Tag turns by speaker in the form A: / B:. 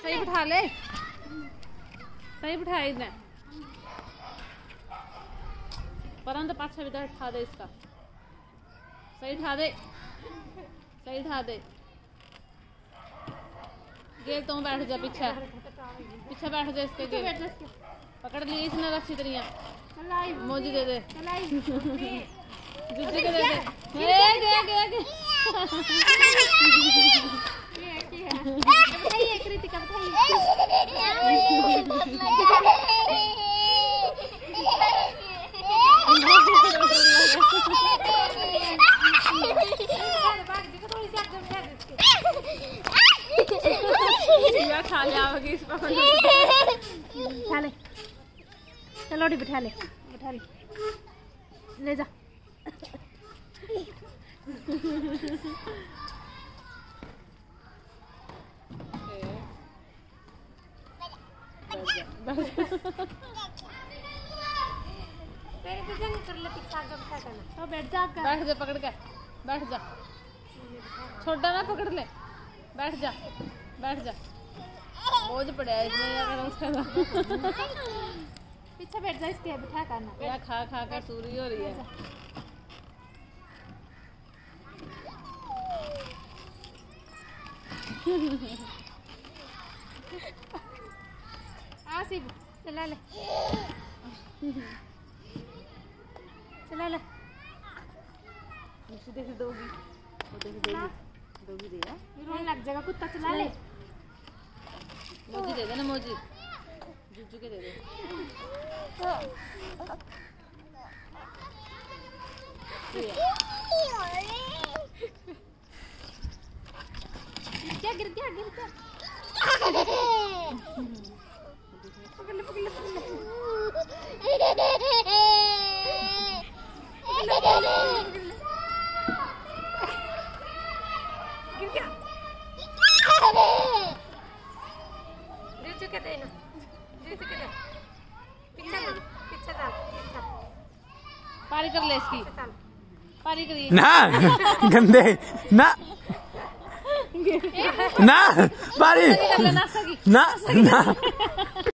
A: सही बिठा ले, सही बिठा इन्हें परंत पाछा भी उठा दे इसका, सही उठा दे, सही उठा दे। गेल तुम बैठ जा पीछे, पीछे बैठ जा इसके गेल। पकड़ लिए इसने अच्छी तरह, मोजी दे दे, जुज्जू के दे दे। गया गया गया कृतिका खा लिया होगी इस पर। बिठा ले, चलो बिठा ले, बिठा ले, ले जा। तो बैठ जा, बैठ जा, पकड़ के बैठ जा, छोटा ना पकड़ ले, बैठ जा, बैठ जा। बोझ पड़ा है इसमें, पीछे बैठ जा इसके, बिठा करना या खा खा कर सूरी हो रही है। आसिफ चला ले, चला ले। देख दोगी, दोगी दे यार, रोने लग जाएगा कुत्ता। चला ले, मोजी दे दे ना, मोजी जुज्जू के दे दे। क्या गिर गया, गिर गया। पकड़ ले, पकड़ ले, पकड़ ले। गिर गया। जुज्जू के दे ना, जुज्जू के दे। पीछे चल, पीछे चल, पीछे। पारी कर ले इसकी, पारी करिए
B: ना। गंदे ना ना, पारी ना ना।